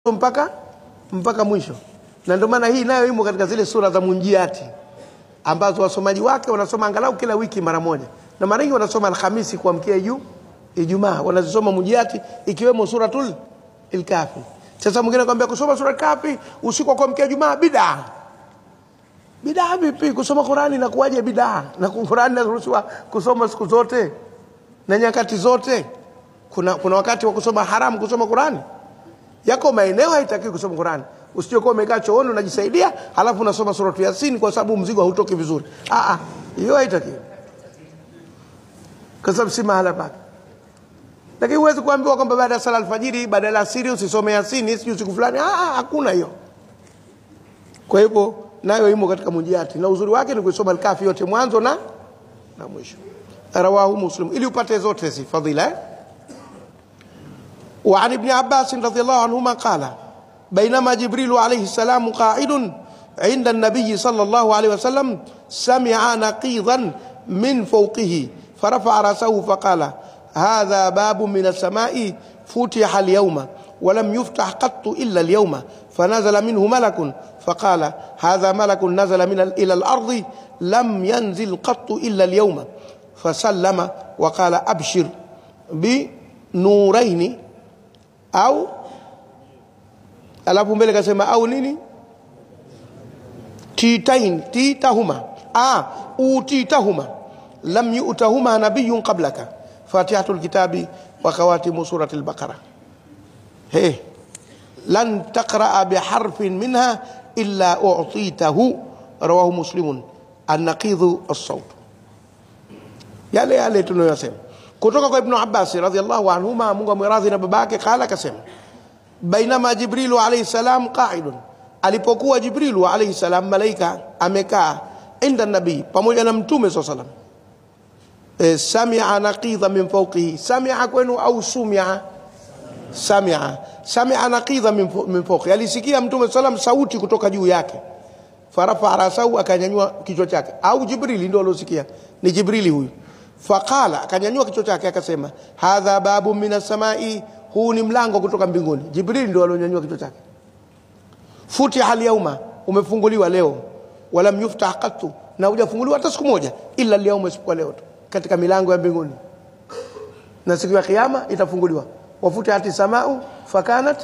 mpaka mwisho. Na ndio maana hii nayo imo katika zile sura za munjiati ambazo wasomaji wake wanasoma angalau kila wiki mara moja, na mara nyingi wanasoma Alhamisi kuamkia Ijumaa wanazisoma munjiati, ikiwemo suratul Al-Kahfi. Sasa mwingine anakuambia kusoma sura Al-Kahfi usiku kuamkia Ijumaa bid'a. Bid'a vipi? Kusoma Qur'ani na kuwaje bid'a? Na Qur'ani inaruhusiwa kusoma siku zote na nyakati zote. Kuna wakati wa kusoma haramu kusoma Qur'ani. Yako maeneo haitaki kusoma Qur'ani. Usije kwa umekaa chooni unajisaidia halafu unasoma sura Yasin kwa sababu mzigo hautoki vizuri. Hiyo haitaki. Kwa sababu si mahala pake. Lakini huwezi kuambiwa kwamba baada ya sala alfajiri, baada ya asiri usisome Yasin siku siku fulani. Hakuna hiyo. Kwa hivyo nayo imo katika munjiati, na uzuri wake ni kusoma Al-Kahfi yote mwanzo na mwisho. Rawahu Muslim, ili upate zote hizi fadhila. Wa an ibn Abbas radhiyallahu anhuma qala bainama Jibril alayhi salam qa'idun 'inda an-nabiy sallallahu alayhi wasallam sami'a naqidan min fawqihi farafa'a rasahu faqala hadha babun min as-sama'i futiha al-yawma wa lam yuftah qattu illa al-yawma fanazala minhu malakun فقال هذا ملك نزل إلى الأرض لم ينزل قط إلا اليوم فسلم وقال أبشر بنورين أو alafu mbele kasema au nini titahuma utitahuma lam yu'tahuma nabiyyun qablaka fatihatul kitabi wa khawatimu suratul baqara lan taqra'a biharfin minha illa u'titahu. Rawahu Muslimun. An-naqidhu as-sawt. Yale tunayosema kutoka kwa Ibn Abbas radhiyallahu anhuma, Mungu amradhi na babake, kala kasema bainama Jibril alayhi salam qa'idun, alipokuwa Jibril alayhi salam malaika amekaa inda nabii pamoja na mtume sallallahu alayhi wasallam, sami'a naqidha min fawqihi. Sami'a kwenu au sumia? Sami'a naqidha min fawqihi, alisikia mtume sallam sauti kutoka juu yake. Farafa rasahu, akanyanyua kichwa chake. Au Jibril ndio alosikia? Ni Jibril huyu. Faqala, akanyanyua kichwa chake akasema hadha babu minas samai, huu ni mlango kutoka mbinguni. Jibril ndio alonyanyua kichwa chake. Futiha al-yawma, umefunguliwa leo. Walam yuftah qattu, na hujafunguliwa hata siku moja illa al-yawma, isipokuwa leo tu katika milango ya mbinguni, na siku ya kiyama itafunguliwa. Wafutihati samau fakanat,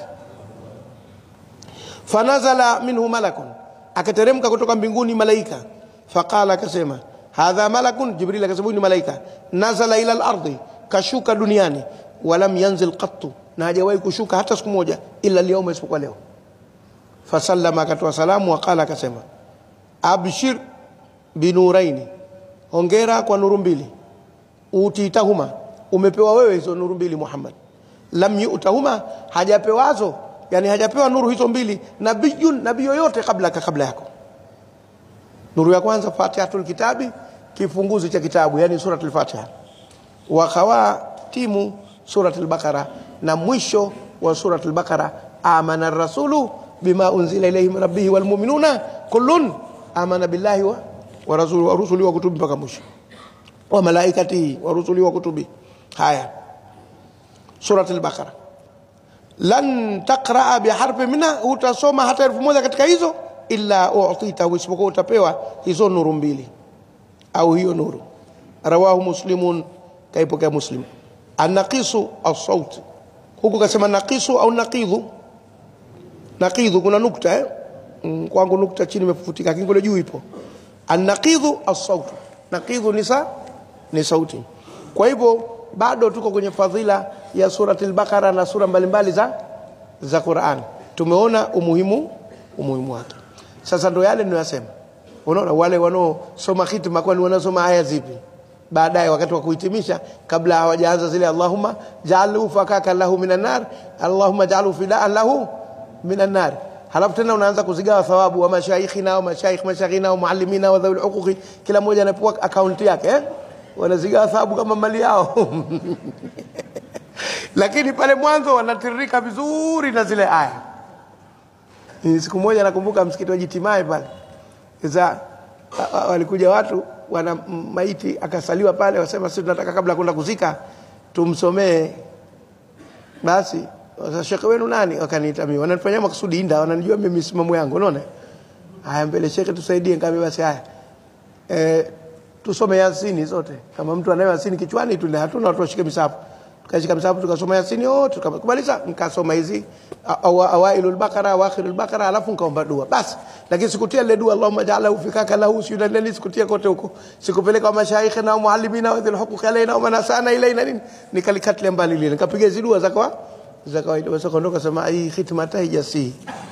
fanazala minhu malakun, akateremka kutoka mbinguni malaika. Faqala, akasema hadha malakun, Jibril akasema ni malaika, nazala ila al-ardi, kashuka duniani, walam yanzil qattu, na hajawahi kushuka hata siku moja illa leo, isipokuwa leo. Fasallama, akatoa salamu, waqala, akasema abshir binuraini, hongera kwa nuru mbili. Utitahuma, umepewa wewe hizo nuru mbili Muhammad. Lam yu'tahuma, hajapewazo, yani hajapewa nuru hizo mbili nabii yoyote kabla yako. Nuru ya kwanza Fatihatul Kitabi, kifunguzi cha kitabu, yani suratul Fatiha. Wa khawatimu suratul Baqara, na mwisho wa suratul Baqara amana ar-rasulu bima unzila ilayhi min rabbihi wal mu'minuna kullun amana billahi wa rasulihi wa kutubi, mpaka mwisho. Wa malaikatihi wa rusulihi wa kutubi. Haya suratul Baqara. Lan taqra'a biharfin minha, utasoma hata herufi moja katika hizo illa u'tita, isipokuwa utapewa hizo nuru mbili au hiyo nuru. Rawahu Muslimun, kaipokea Muslim. An-naqisu as-sawt, huko kasema naqisu au naqidhu. Naqidhu kuna nukta kwangu nukta chini imefutika, lakini kule juu ipo. An-naqidhu as-sawt, naqidhu ni sauti. Kwa hivyo bado tuko kwenye fadhila ya suratul Baqara na sura mbalimbali za Qur'an. Tumeona umuhimu wake. Sasa ndo yale ninayosema. Unaona wale wanaosoma hitima, kwani wanasoma aya zipi? Baadaye wakati wa kuhitimisha, kabla hawajaanza zile Allahumma ja'alhu fakaka lahu minan nar, Allahumma ja'alhu fida'an lahu minan nar. Halafu tena unaanza kuzigawa thawabu wa mashayikhina wa mashayikhina wa muallimina wa dhawil huquqi, kila mmoja anapewa account yake wanazigawa thawabu kama mali yao. Lakini pale mwanzo wanatirika vizuri na zile aya. Siku moja nakumbuka msikiti wa Jitimai pale, sasa walikuja watu wana maiti akasaliwa pale, wasema sisi tunataka kabla kwenda kuzika tumsomee. Basi Sasa shekhe wenu nani? Wakaniita mimi. Wananifanyia makusudi inda, wananijua mimi misimamo yangu, unaona? Haya mbele shekhe tusaidie, nikamwambia basi haya. Tusome Yasini zote. Kama mtu anayo Yasini kichwani tu, hatuna watu washike misafu. Tukashika misafu tukasoma Yasini yote, tukamaliza nikasoma hizi awailul Baqara, awakhirul Baqara, alafu nikaomba dua. Basi. Lakini sikutia ile dua Allahumma ja'alahu fikaka lahu siyudan, sikutia kote huko. Sikupeleka mashaikh na muallimina wa dhil huquq alaina wa manasana ilaina nini. Nikalikatilia mbali lile. Nikapiga hizo dua za kawaida. Basi kaondoka sema hii khitmata hijasi.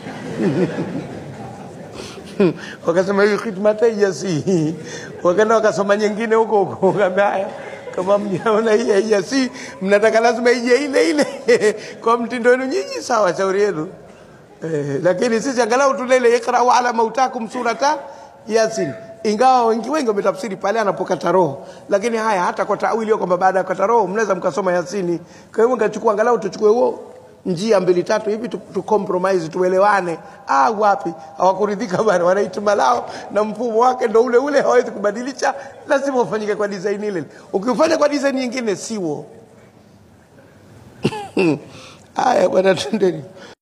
Wakasema hii khitmata hijasi. Wakaenda wakasoma nyingine huko huko. Ngambia kama mnaona hii hijasi, mnataka lazima ije ile kwa mtindo wenu nyinyi, sawa, shauri yenu. Lakini sisi angalau tulele iqra'u ala mautakum surata Yasin. Ingawa wengi wametafsiri pale anapokata roho, lakini haya hata kwa tawili kwamba baada ya kata roho mnaweza mkasoma Yasini. Kwa hiyo ngachukua angalau tuchukue huo njia 2-3 hivi tu compromise, tuelewane. Wapi hawakuridhika bana, wanaituma lao na mfumo wake ndo ule hawezi kubadilisha, lazima ufanyike kwa design ile. Ukifanya kwa design nyingine siwo. Haya bwana, twendeni.